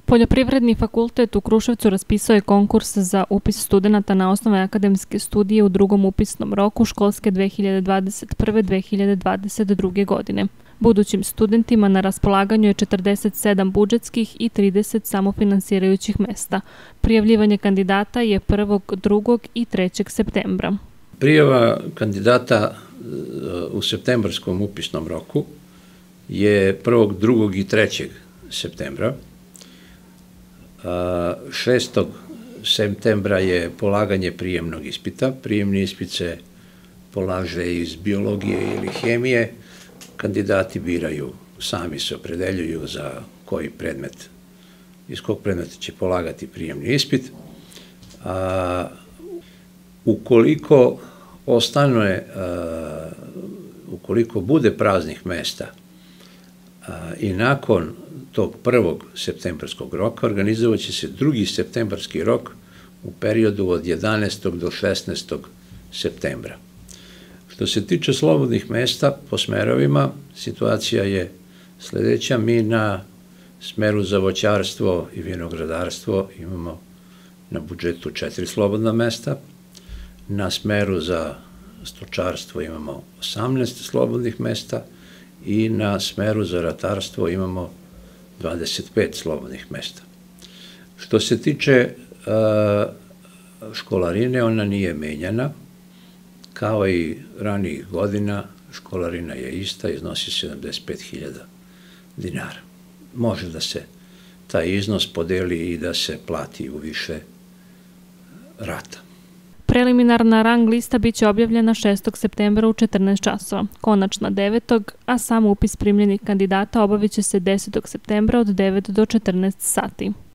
Poljoprivredni fakultet u Kruševcu raspisao je konkurs za upis studenata na osnovne akademske studije u drugom upisnom roku školske 2021-2022. godine. Budućim studentima na raspolaganju je 47 budžetskih i 30 samofinansirajućih mesta. Prijavljivanje kandidata je 1., 2. i 3. septembra. Prijava kandidata u septembarskom upisnom roku je 1., 2. i 3. septembra. 6. septembra je polaganje prijemnog ispita. Prijemni ispit se polaže iz biologije ili hemije. Kandidati biraju, sami se opredeljuju za koji predmet, iz kog predmeta će polagati prijemni ispit. Ukoliko bude praznih mesta i nakon tog 1. septembarskog roka organizovat će se 2. septembarski rok u periodu od 11. do 16. septembra. Što se tiče slobodnih mesta po smerovima, situacija je sledeća. Mi na smeru za voćarstvo i vinogradarstvo imamo na budžetu 4 slobodna mesta. Na smeru za stočarstvo imamo 18 slobodnih mesta i na smeru za ratarstvo imamo 25 slobodnih mesta. Što se tiče školarine, ona nije menjana. Kao i ranijih godina, školarina je ista, iznosi 75.000 dinara. Može da se taj iznos podeli i da se plati u više rata. Preliminarna rang lista biće objavljena 6. septembra u 14 časova, konačna 9. a sam upis primljenih kandidata obavit će se 10. septembra od 9 do 14 sati.